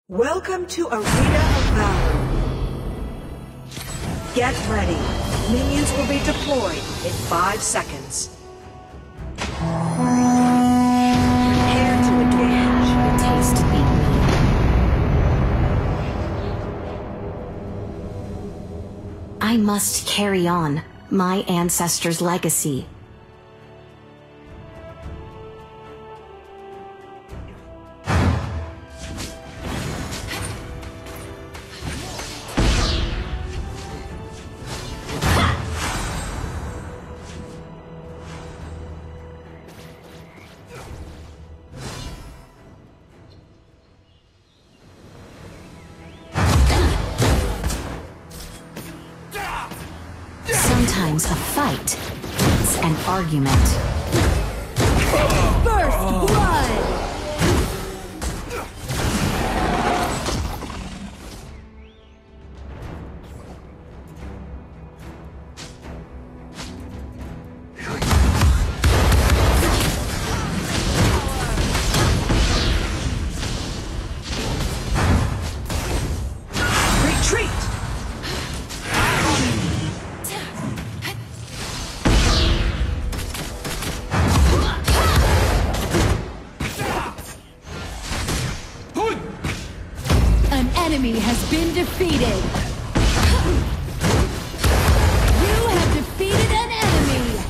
Welcome to Arena of Valor. Get ready. Minions will be deployed in 5 seconds. Prepare to engage. The taste beat me. I must carry on my ancestors' legacy. Sometimes a fight is an argument. First blood! Retreat! An enemy has been defeated. You have defeated an enemy.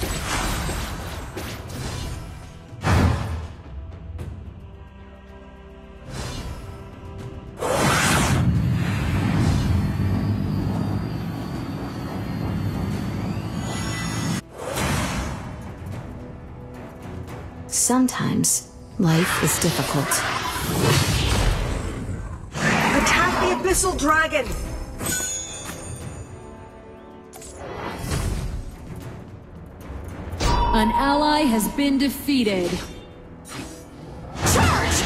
Sometimes life is difficult. Attack the Abyssal Dragon! An ally has been defeated. Charge!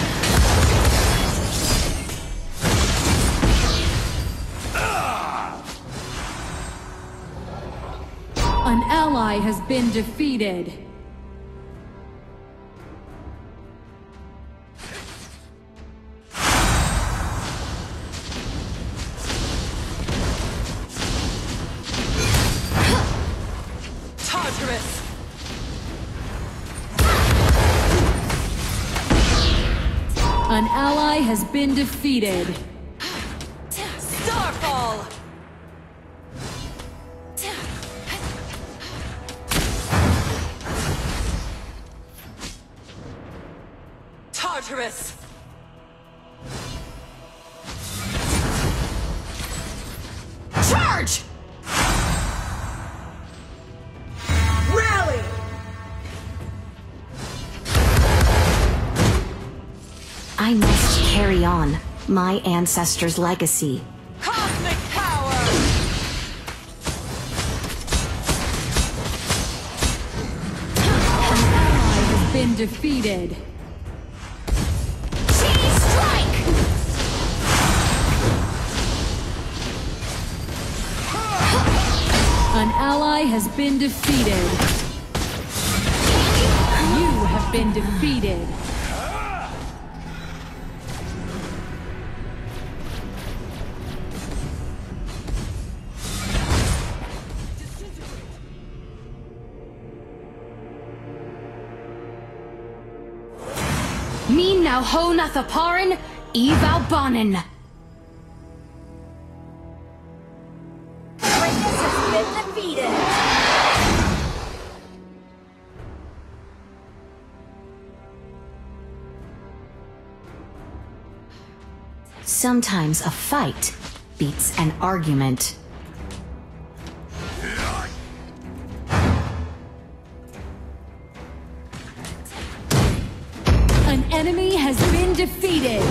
An ally has been defeated. Tartarus! An ally has been defeated. Starfall! Tartarus! Charge! Rally! I must carry on my ancestors' legacy. Cosmic power! An ally has been defeated. Strike! An ally has been defeated. You have been defeated. Min now ho nathaparin, eval bonin. Sometimes a fight beats an argument. An enemy has been defeated.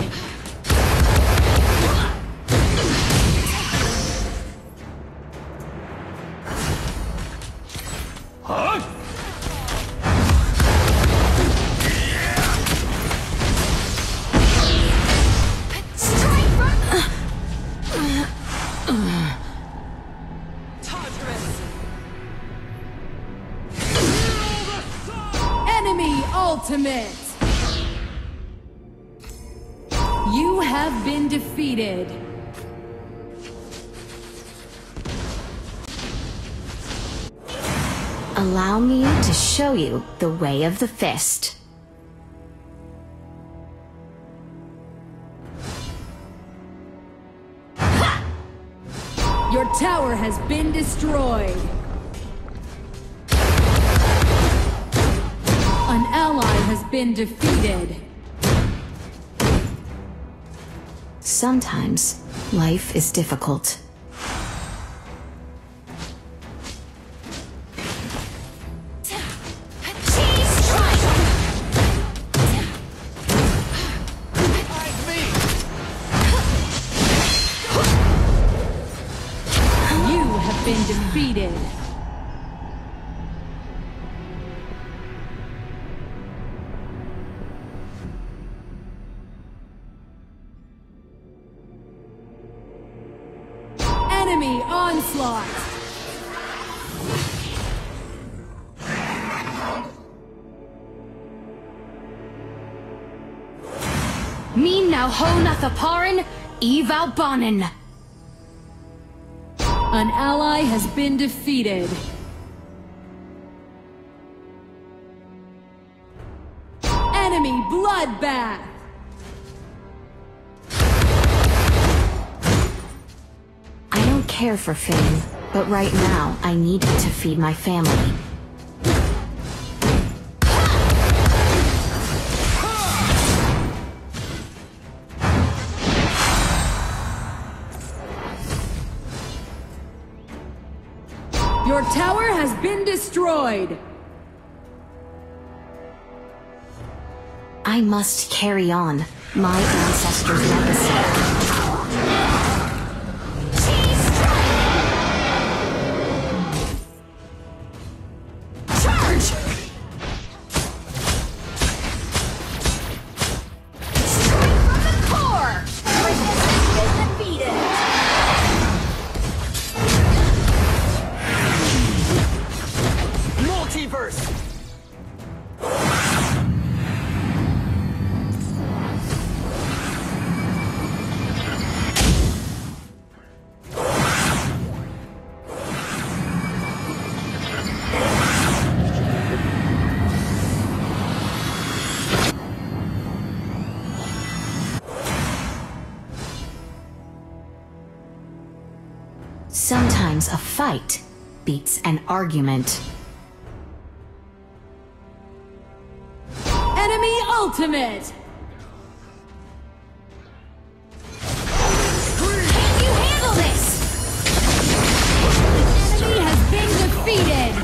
Tartarus! Enemy ultimate. You have been defeated. Allow me to show you the way of the fist. Your tower has been destroyed. An ally has been defeated. Sometimes, life is difficult. Been defeated. Enemy onslaught. Min now hona thaparin, eval banin. An ally has been defeated. Enemy bloodbath. I don't care for fame, but right now I need it to feed my family. Your tower has been destroyed. I must carry on my ancestors' legacy. Sometimes a fight beats an argument. Enemy ultimate! Can you handle this? Enemy has been defeated!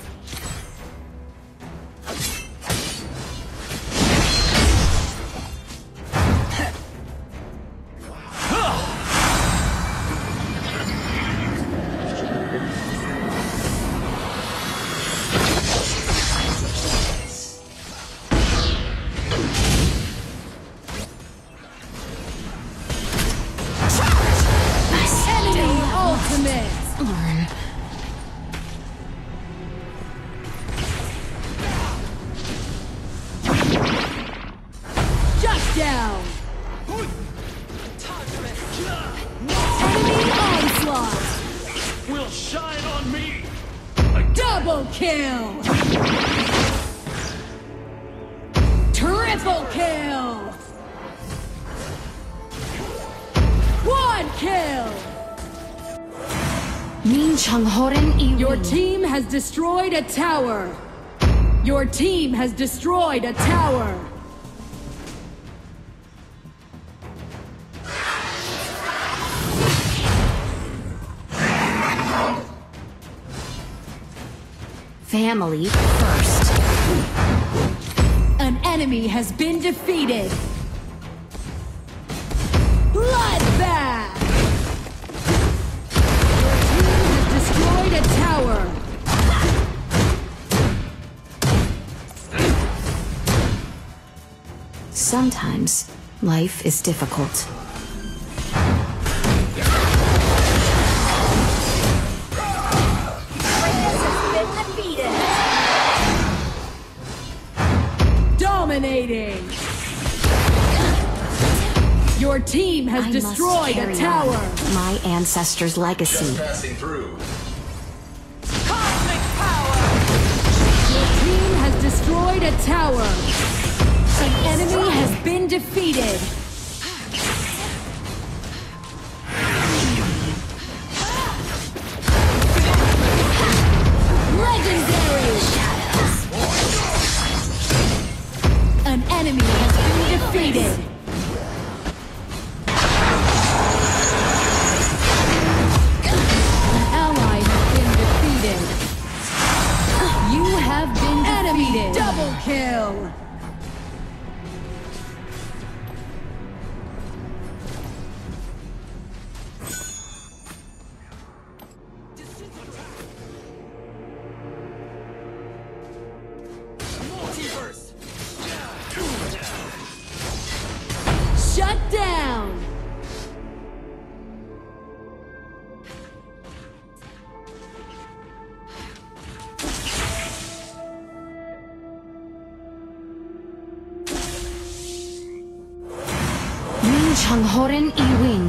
Shut down! Enemy onslaught! Will shine on me! Double kill! Triple kill! One kill! Your team has destroyed a tower! Your team has destroyed a tower! Family first. An enemy has been defeated! Bloodbath! Your team has destroyed a tower! Sometimes, life is difficult. Dominating! Your Your team has I destroyed must a carry tower. on my ancestors' legacy. Passing through. Your team has destroyed a tower. An enemy has been defeated. Legendary! An enemy has been defeated. An ally has been defeated. You have been defeated. Double kill! Shut down! Min Changhoren Iwin.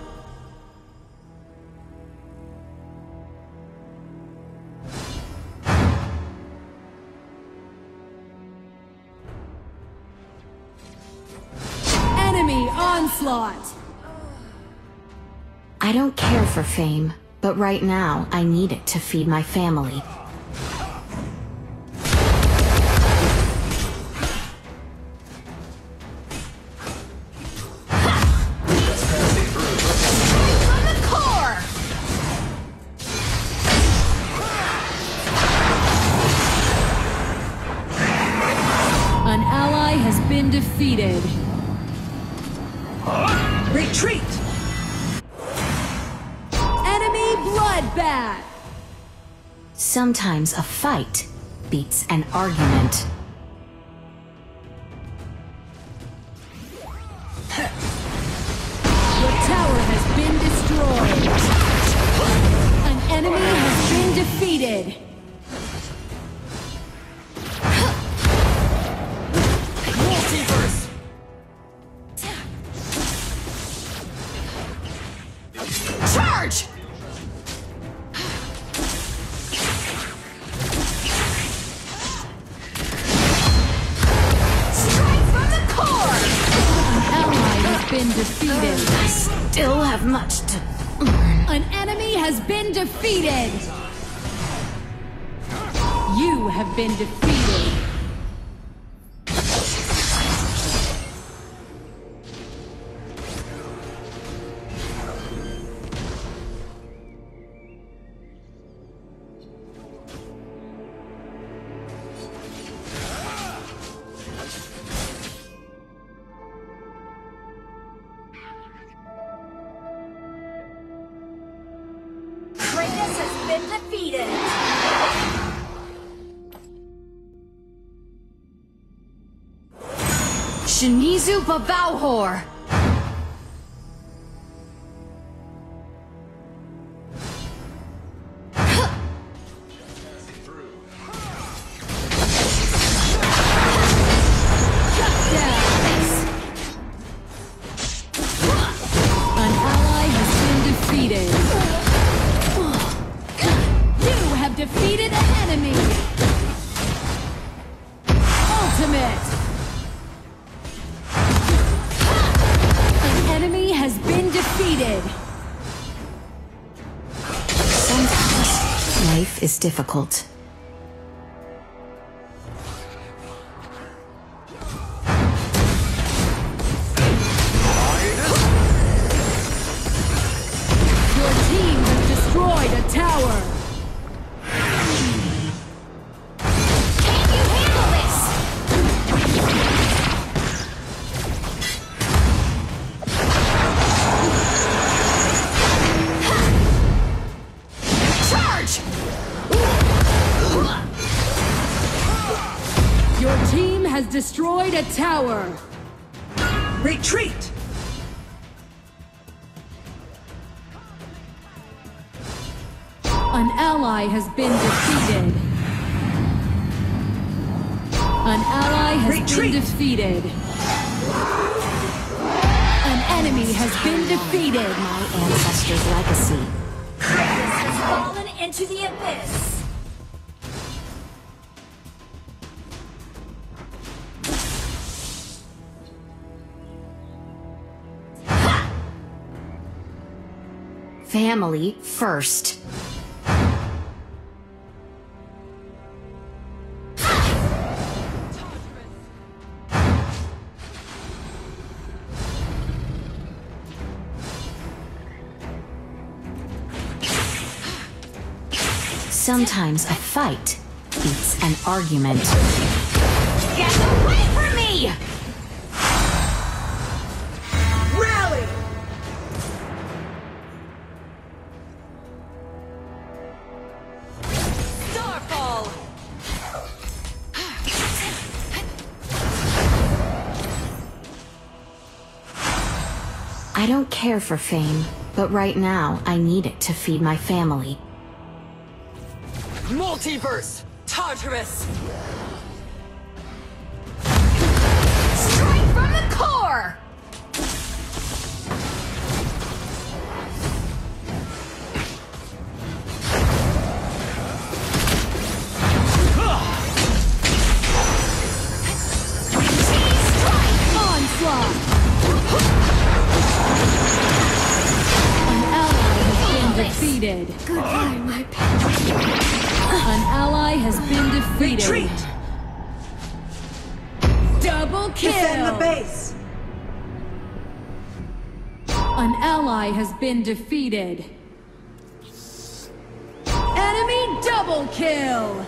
Enemy onslaught! I don't care for fame, but right now I need it to feed my family. An ally has been defeated. Retreat! Enemy bloodbath! Sometimes a fight beats an argument. Your tower has been destroyed. An enemy has been defeated. Charge! Strike from the core! An ally has been defeated. I still have much to... An enemy has been defeated. You have been defeated. Kratos has been defeated! Shinizu Babauhor! An ally has been defeated. You have defeated an enemy. Ultimate. An enemy has been defeated. Sometimes life is difficult. Your team has destroyed a tower. Can you handle this? Charge! Your team has destroyed a tower. Retreat! An ally has been defeated. An ally has Retreat! been defeated. An enemy has been defeated. My ancestors' legacy. Kratos has fallen into the abyss. Family first. Sometimes a fight beats an argument. Get away from me! Rally! Starfall! I don't care for fame, but right now I need it to feed my family. Multiverse! Tartarus! Strike from the core! Onslaught! An ally has been defeated. Goodbye, my pet. An ally has been defeated. Retreat! Double kill! Defend the base! An ally has been defeated. Enemy double kill!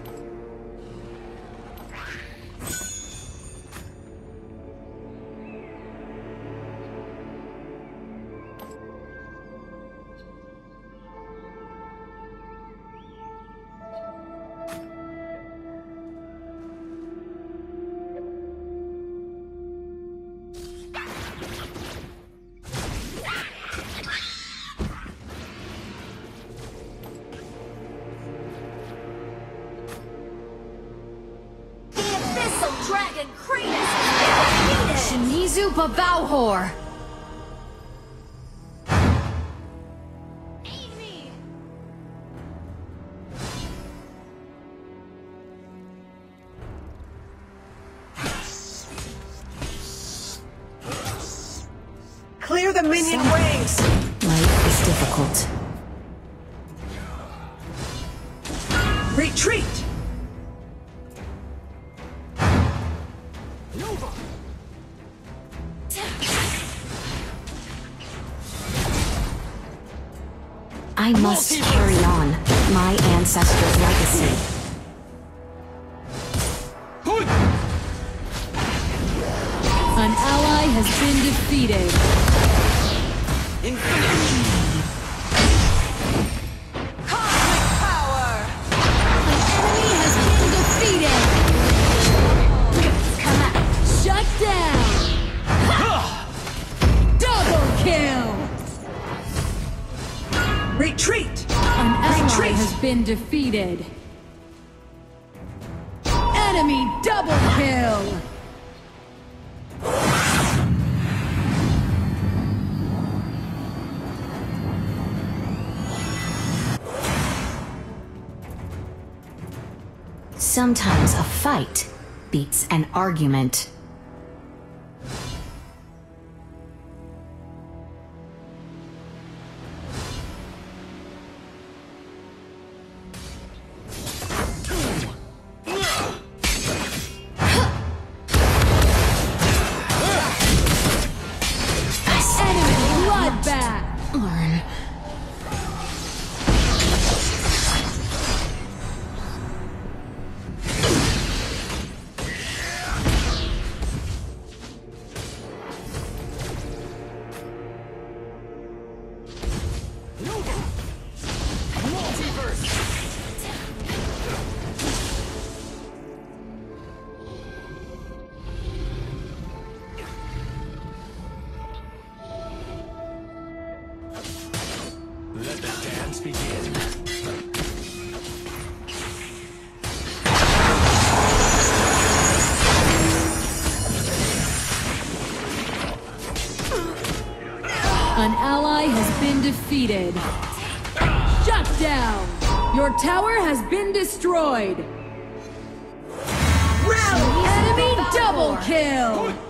The abyssal dragon Kratos has been defeated! Shinizu Babauhor! Amy! Clear the minion waves! Life is difficult. Retreat! I must carry on my ancestors' legacy. An ally has been defeated. Cosmic power! An enemy has been defeated. Shut down. Double kill. Retreat! An ally Retreat! has been defeated. Enemy double kill. Sometimes a fight beats an argument. Enemy bloodbath. Learn. Let the dance begin. defeated. Shut down. Your tower has been destroyed. Enemy double kill.